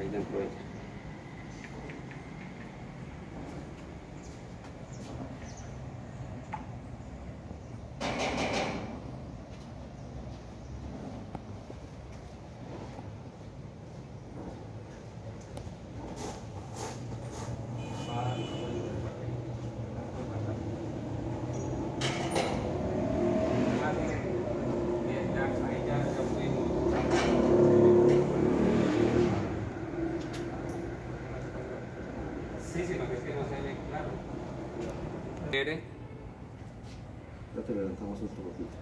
ahí dentro de ella. Sí, sí, lo que es que no se ve claro. ¿Quiere? Ya te levantamos otro poquito.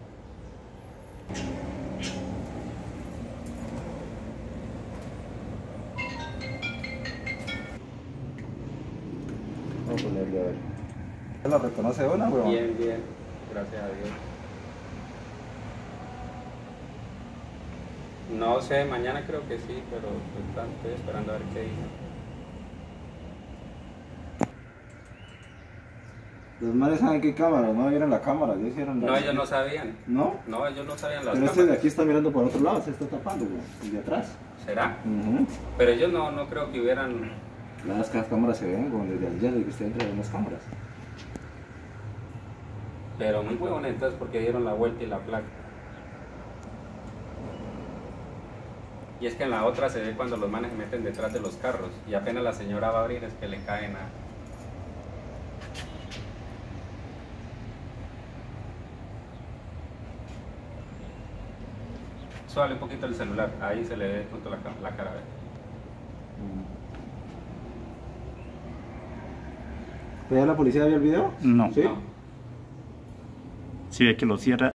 Vamos a ponerle a ver. ¿Ya la reconoce una, weón? Bien, bien. Gracias a Dios. No sé, mañana creo que sí, pero estoy esperando a ver qué dice. Los manes saben qué cámara, no vieron la cámara, ya hicieron la... No, ellos no sabían. ¿No? No, ellos no sabían las Pero cámaras. este de aquí está mirando por otro lado, se está tapando, weón. El de atrás. ¿Será? Uh-huh. Pero ellos no creo que hubieran... Las cámaras se ven, weón, desde allá, desde que usted entra en las cámaras. Pero muy huevones entonces porque dieron la vuelta y la placa. Y es que en la otra se ve cuando los manes se meten detrás de los carros y apenas la señora va a abrir es que le caen a... Súbale un poquito el celular, ahí se le ve junto la cara. ¿Pero ya la policía vio el video? No. ¿Sí? No. Si ve que lo cierra.